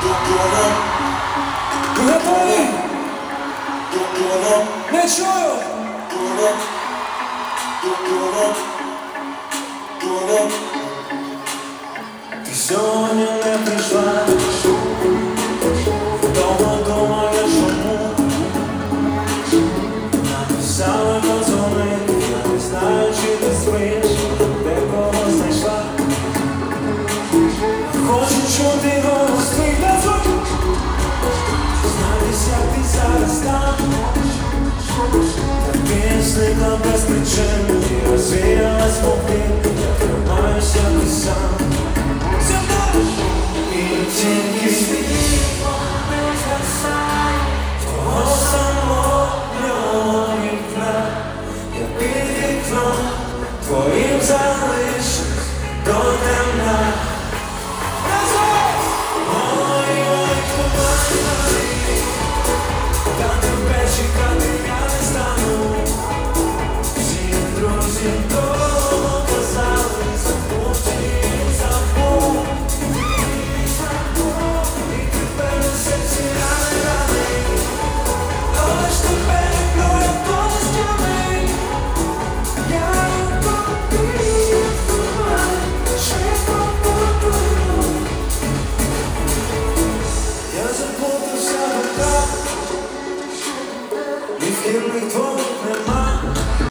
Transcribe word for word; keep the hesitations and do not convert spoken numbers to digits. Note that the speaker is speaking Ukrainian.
Ви готові? Не чую! Ти сьогодні не прийшла, довго думала, чому. Написала, подзвони, я не знаю, чи ти спиш, де кого знайшла. Хочу чути голос твій та звук, знатись, як ти зараз там. Ти зникла без причин, і розвіялась мов дим, я тримаюся ти сам. І тільки світло не згасає твого самотнього вікна. Я під вікном твоїм залишусь до темна. Ой-ой, тумани, та тебе чекати я не стану. Всі друзі